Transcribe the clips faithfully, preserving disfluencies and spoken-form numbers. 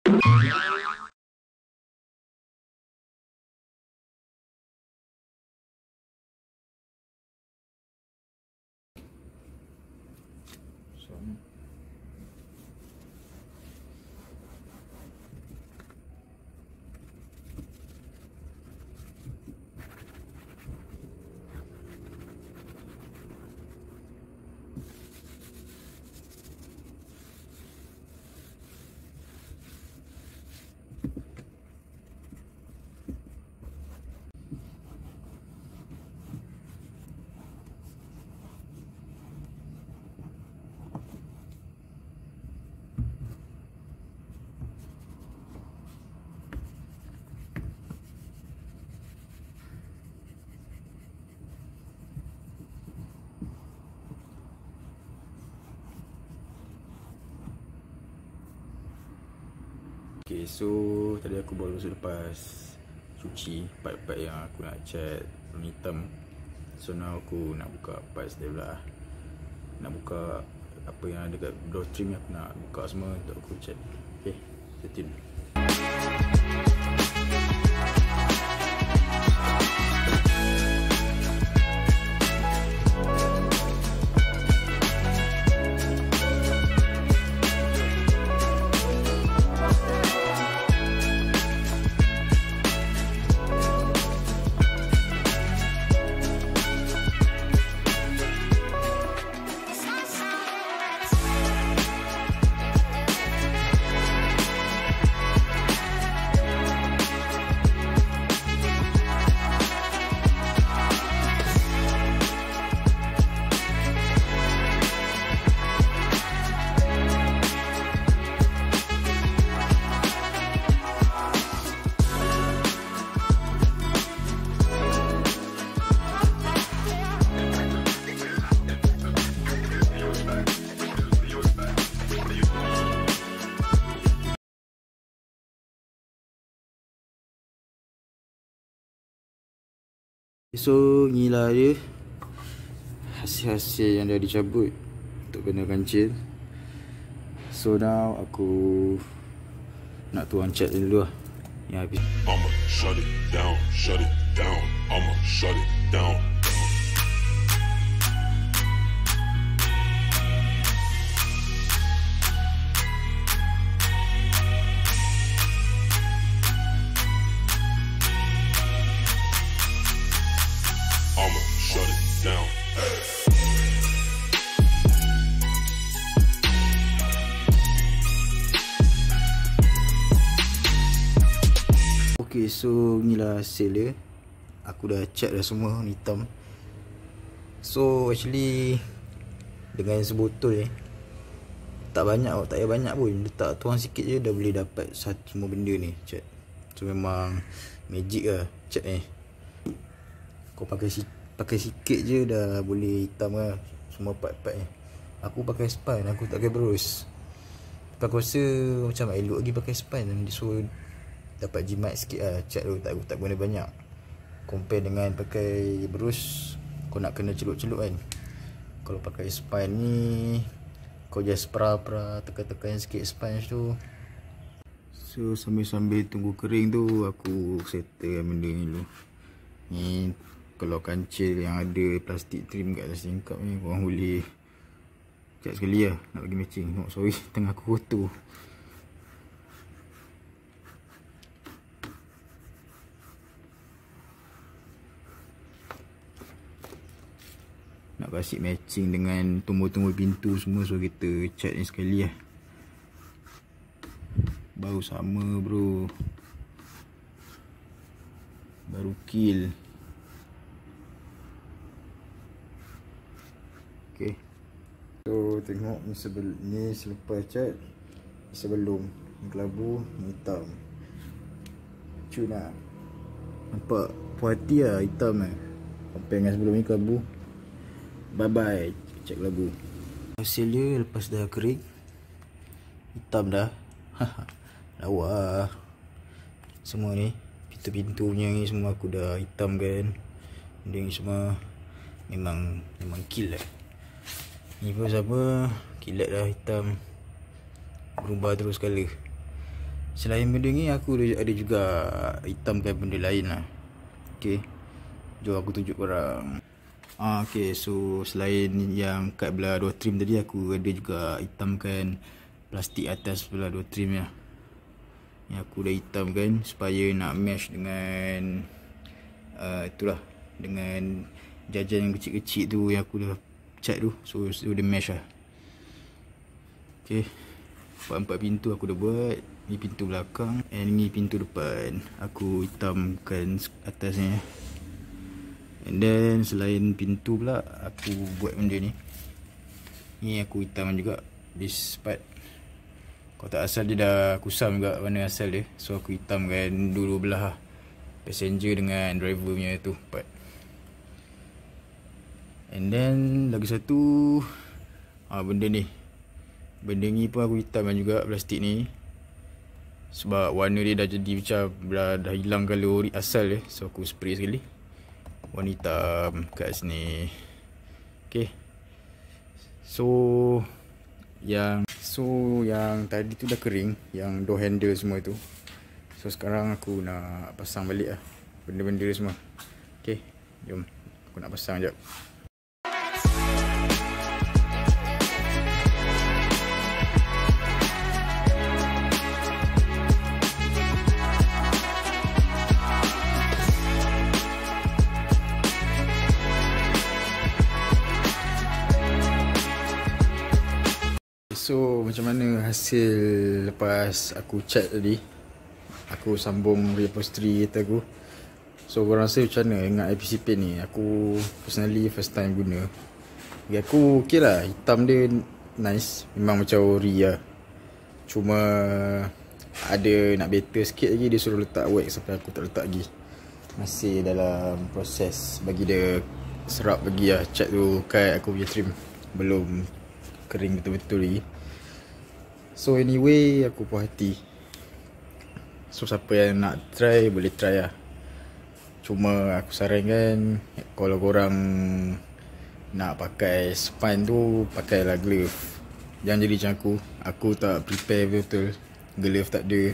Okay, so tadi aku baru selepas cuci part-part yang aku nak cat warna hitam. So now aku nak buka parts dia pula. Nak buka apa yang ada kat door trim, aku nak buka semua untuk aku cat. Okay, stay tune. So inilah dia hasil-hasil yang dah dicabut untuk kena kancil. So now aku nak tuang cat dulu lah yang habis. I'ma shut it down, shut it down, I'ma shut it down. I'ma shut it down. Okay, so inilah hasil dia. Aku dah cat dah semua warna hitam. So actually dengan sebotol ni tak banyak, tak payah banyak pun. Letak tuang sikit je dah boleh dapat satu semua benda ni cat. So memang magic lah cat ni. Kau pakai pakai sikit je dah boleh hitam lah semua part-part ni. Aku pakai span, aku tak pakai brush. Tapi aku rasa macam elok lagi pakai span. So dapat jimat sikit lah cat tu, tak, tak guna banyak. Compare dengan pakai brush, kau nak kena celup-celup kan. Kalau pakai span ni kau just pra-pra tekan-tekan sikit sponge tu. So sambil-sambil tunggu kering tu aku settle benda ni dulu. Ni kalau kancil yang ada plastik trim kat atas tingkap ni, korang boleh cat sekali lah nak bagi matching. Oh, sorry, tengah aku kotor. Nak kasih matching dengan tombol-tombol pintu semua, so kita cat ni sekali lah. Baru sama bro, baru kill. Okay, so tengok ni, sebel ni selepas cat, sebelum ni kelabu ni hitam. Cun lah, nampak puas hati lah hitam lah. Compare dengan sebelum ni kelabu. Bye bye cat kelabu. Hasil dia lepas dah kering, hitam dah. Lawa semua ni, pintu-pintunya ni semua aku dah hitam kan. Dia ni semua memang memang kill lah. Ni pun sama, kilat dah hitam, berubah terus colour. Selain benda ni aku ada juga hitamkan benda lain lah. Okay, jom aku tunjuk korang. Ah, okay, so selain yang kat belah door trim tadi, aku ada juga hitamkan plastik atas belah door trim lah. Yang aku dah hitamkan supaya nak mesh dengan uh, itulah, dengan jajan yang kecil-kecil tu yang aku dah cat tu. So, so dia mesh lah. Okay, empat-empat pintu aku dah buat. Ni pintu belakang, and ni pintu depan. Aku hitamkan atasnya. And then selain pintu pula, aku buat benda ni. Ni aku hitam juga this part. Kalau tak asal dia dah kusam juga warna asal dia. So aku hitamkan dua-dua belah lah, passenger dengan driver punya tu part. And then lagi satu, ah, benda ni. Benda ni pun aku hitamkan juga, plastik ni. Sebab warna dia dah jadi macam dah, dah hilang colour asal dia. So aku spray sekali warna hitam kat sini. Okay, so yang So yang tadi tu dah kering, yang door handle semua tu. So sekarang aku nak pasang balik lah benda-benda semua. Okay, jom aku nak pasang sekejap. So macam mana hasil lepas aku cat tadi, aku sambung reupholstery kereta aku. So korang rasa macam mana dengan I P C paint ni? Aku personally first time guna. Bagi aku ok lah, hitam dia nice, memang macam ori lah. Cuma ada nak better sikit lagi, dia suruh letak wax sampai aku tak letak lagi. Masih dalam proses bagi dia serap lagi lah cat tu kat aku punya trim. Belum kering betul-betul lagi. So anyway, aku puas hati. So siapa yang nak try, boleh try lah. Cuma aku sarankan, kalau korang nak pakai spine tu, pakailah glove. Jangan jadi macam aku. Aku tak prepare betul-betul, glove tak ada.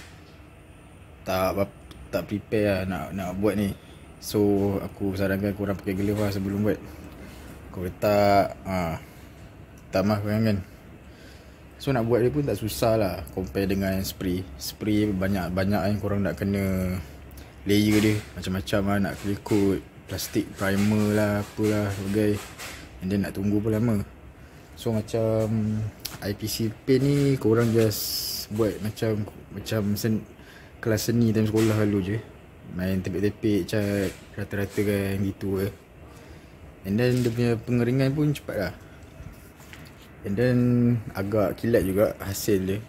Tak tak prepare lah nak, nak buat ni. So aku sarankan korang pakai glove lah sebelum buat. Kalau tak, ha, tak mah korang kan. So nak buat dia pun tak susah lah compare dengan spray. Spray banyak-banyak yang korang nak kena layer dia, macam-macam lah, nak clear coat, plastik primer lah, apalah sebagai. And then nak tunggu pun lama. So macam I P C paint ni, korang just buat macam Macam sen, kelas seni time sekolah lalu je. Main tepek-tepek cat, rata-rata kan gitu ke. And then dia punya pengeringan pun cepat lah. And then agak kilat juga hasil dia.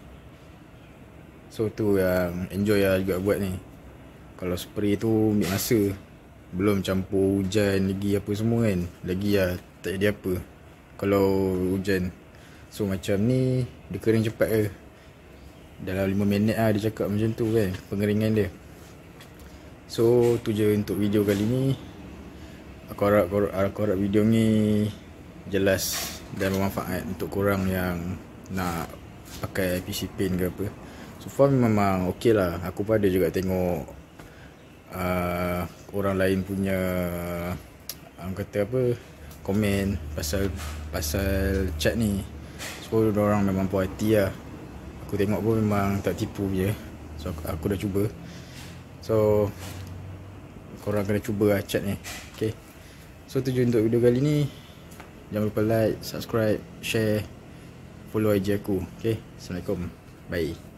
So tu yang enjoy lah juga buat ni. Kalau spray tu ambil masa, belum campur hujan lagi apa semua kan, lagi lah tak jadi apa kalau hujan. So macam ni dia kering cepat ke, dalam lima minit lah dia cakap macam tu kan pengeringan dia. So tu je untuk video kali ni. Aku harap, aku harap video ni jelas dan bermanfaat untuk korang yang nak pakai I P C paint ke apa. So far memang ok lah. Aku pun ada juga tengok uh, orang lain punya um, kata apa, komen pasal pasal cat ni. So orang memang puas hati lah. Aku tengok pun memang tak tipu je. So aku, aku dah cuba. So korang kena cuba lah cat ni. Okay, so tu je untuk video kali ni. Jangan lupa like, subscribe, share, follow I G aku. Okay, Assalamualaikum. Bye.